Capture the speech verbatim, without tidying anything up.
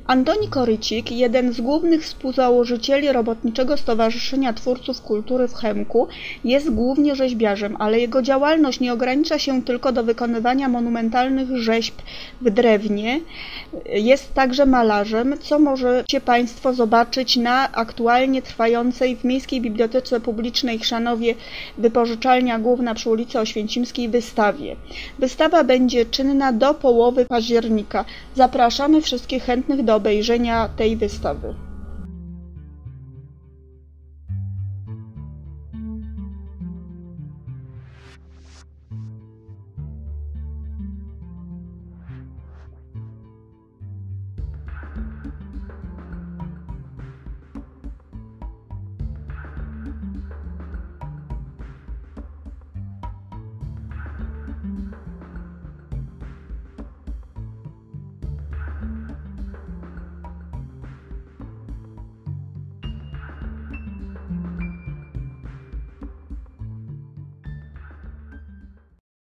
Antoni Korycik, jeden z głównych współzałożycieli Robotniczego Stowarzyszenia Twórców Kultury w Chemku, jest głównie rzeźbiarzem, ale jego działalność nie ogranicza się tylko do wykonywania monumentalnych rzeźb w drewnie. Jest także malarzem, co możecie Państwo zobaczyć na aktualnie trwającej w Miejskiej Bibliotece Publicznej w Chrzanowie Wypożyczalnia Główna przy ulicy Oświęcimskiej wystawie. Wystawa będzie czynna do połowy października. Zapraszamy wszystkich chętnych do obejrzenia tej wystawy.